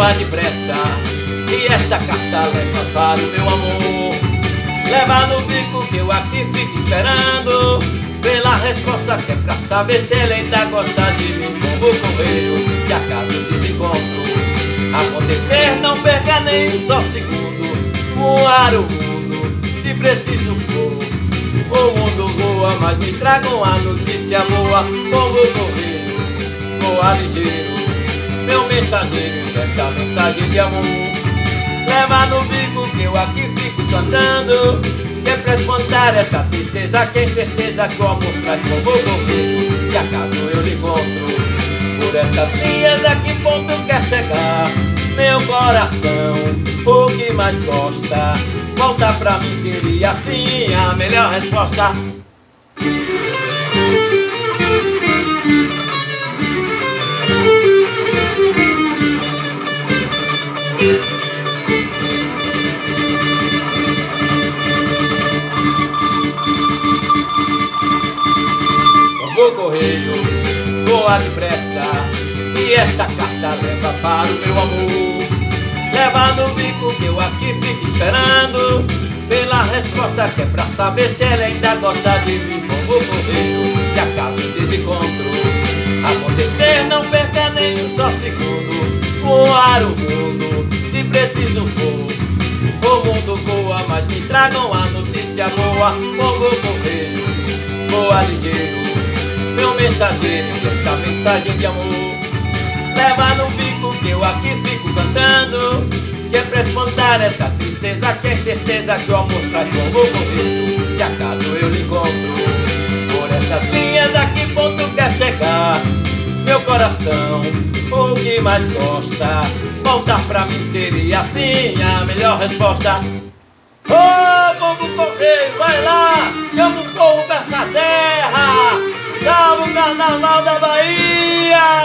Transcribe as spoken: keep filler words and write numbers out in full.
voa depressa, e esta carta leva para o meu amor. Leva no bico que eu aqui fico esperando pela resposta que é pra saber se ele ainda gosta de mim. Como o correio, se acaso o desencontro acontecer, não perca nem um só segundo. Voar o mundo, se preciso for. O mundo voa, mas me tragam a notícia boa. Como o correio, voa ligeiro, meu mensageiro, essa mensagem de amor. Leva no bico que eu aqui fico cantando, que é pra espantar essa tristeza, que é certeza que o amor traz. Como o correio, se acaso eu lhe encontro por essas linhas, a que ponto quer chegar meu coração? O que mais gosta, volta pra mim, seria assim a melhor resposta. O correio voa depressa, e esta carta leva para o meu amor. Leva no bico que eu aqui fico esperando pela resposta que é pra saber se ele ainda gosta de mim. Como o correio, se acaso o desencontro acontecer, não perca nem um só segundo. Voar o mundo, se preciso for. O mundo voa, mas me tragam a notícia boa. Como o correio, voa ligeiro, meu mensageiro, essa mensagem de amor. Leva no bico que eu aqui fico cantando, que é pra espantar essa tristeza, que é certeza que o amor traz. Como o correio, se acaso eu lhe encontro por essas linhas, a que ponto quer chegar meu coração? O que mais gosta, volta pra mim, seria assim a melhor resposta. Ô, oh, povo correio, vai lá, chama o povo dessa terra, salve o Carnaval da Bahia!